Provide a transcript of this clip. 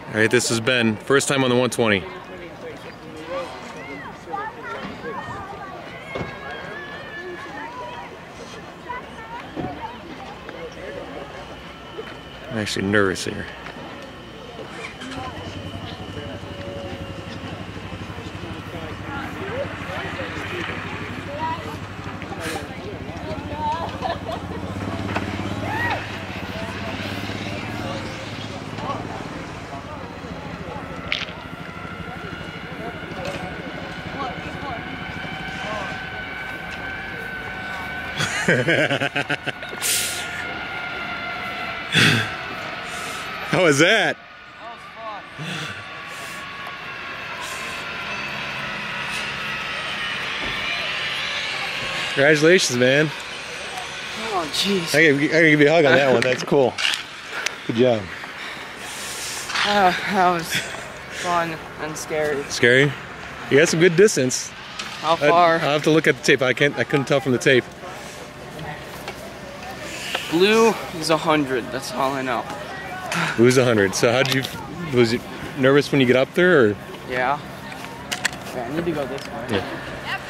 All right, this is Ben. First time on the 120. I'm actually nervous here. How was that? That was fun. Congratulations, man. Oh, jeez. I gotta give you a hug on that one. That's cool. Good job. That was fun and scary. Scary? You had some good distance. How far? I'll have to look at the tape. I couldn't tell from the tape. Blue is 100. That's all I know. Blue's 100. So was you nervous when you get up there, or? Yeah. Okay, I need to go this way. Yeah.